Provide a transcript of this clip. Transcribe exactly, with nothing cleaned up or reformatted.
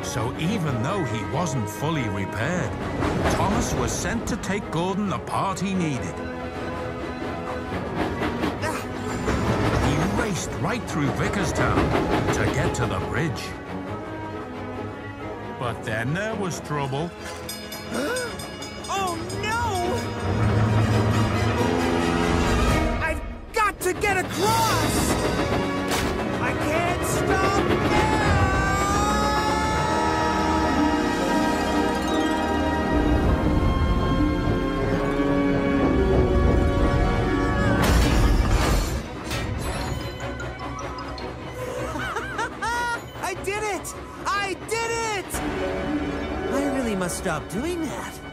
So even though he wasn't fully repaired, Thomas was sent to take Gordon the part he needed. He raced right through Vickerstown to get to the bridge. But then there was trouble. Oh no! I've got to get across! I can't stop now! I did it! I did it! I really must stop doing that.